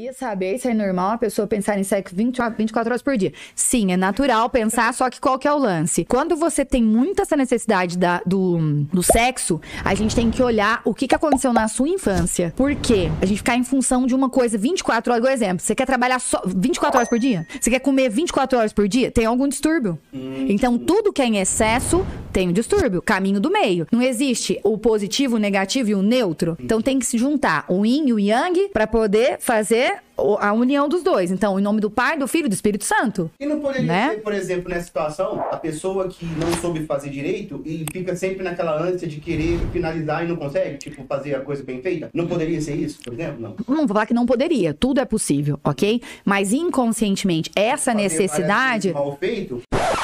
Queria saber se é normal a pessoa pensar em sexo 24 horas por dia. Sim, é natural pensar, só que qual que é o lance? Quando você tem muita essa necessidade do sexo, a gente tem que olhar o que aconteceu na sua infância. Por quê? A gente ficar em função de uma coisa 24 horas, por exemplo, você quer trabalhar só 24 horas por dia? Você quer comer 24 horas por dia? Tem algum distúrbio. Então, tudo que é em excesso tem um distúrbio, caminho do meio. Não existe o positivo, o negativo e o neutro. Então, tem que se juntar o yin e o yang para poder fazer a união dos dois. Então, em nome do Pai, do Filho e do Espírito Santo. E não poderia ser, por exemplo, nessa situação, a pessoa que não soube fazer direito e fica sempre naquela ânsia de querer finalizar e não consegue, tipo, fazer a coisa bem feita? Não poderia ser isso, por exemplo? Não. Não vou falar que não poderia. Tudo é possível, ok? Mas inconscientemente, essa necessidade... Mal feito.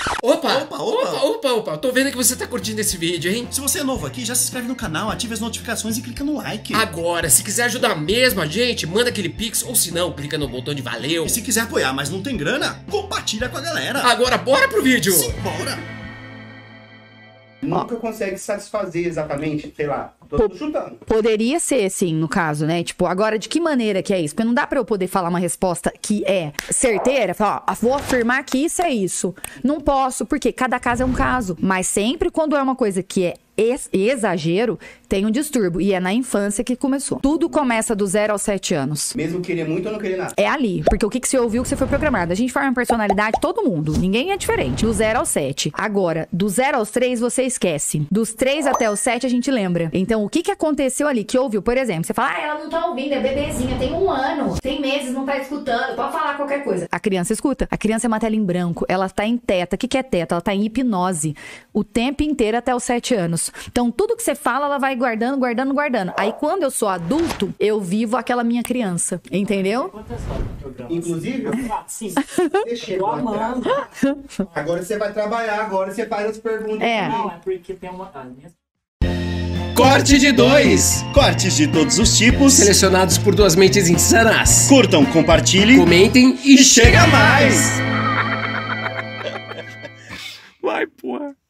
Opa, tô vendo que você tá curtindo esse vídeo, hein? Se você é novo aqui, já se inscreve no canal, ative as notificações e clica no like. Agora, se quiser ajudar mesmo a gente, manda aquele pix, ou se não, clica no botão de valeu. E se quiser apoiar, mas não tem grana, compartilha com a galera. Agora, bora pro vídeo! Bora! Nunca consegue satisfazer exatamente, sei lá, tô chutando. Poderia ser, sim, no caso, né? Tipo, agora, de que maneira que é isso? Porque não dá pra eu poder falar uma resposta que é certeira, falar, ó, vou afirmar que isso é isso. Não posso, porque cada caso é um caso. Mas sempre quando é uma coisa que é exagero, tem um distúrbio. E é na infância que começou. Tudo começa do 0 aos 7 anos. Mesmo querer muito ou não querer nada. É ali. Porque o que você ouviu, que você foi programado. A gente forma personalidade, todo mundo. Ninguém é diferente. Do 0 ao 7. Agora, do 0 aos 3, você esquece. Dos 3 até os 7, a gente lembra. Então, o que aconteceu ali? Que ouviu, por exemplo, você fala, ah, ela não tá ouvindo, é bebezinha, tem 1 ano, tem meses, não tá escutando, pode falar qualquer coisa. A criança escuta. A criança é uma tela em branco, ela tá em teta. O que é teta? Ela tá em hipnose o tempo inteiro até os 7 anos. Então, tudo que você fala, ela vai guardando. Aí, quando eu sou adulto, eu vivo aquela minha criança. Entendeu? Inclusive, sim. eu amando. Agora você vai trabalhar, agora você faz as perguntas. Não, é porque tem uma... Corte de 2! Cortes de todos os tipos, Selecionados por duas mentes insanas. curtam, compartilhem, Comentem e chega chega mais! mais! Vai, porra!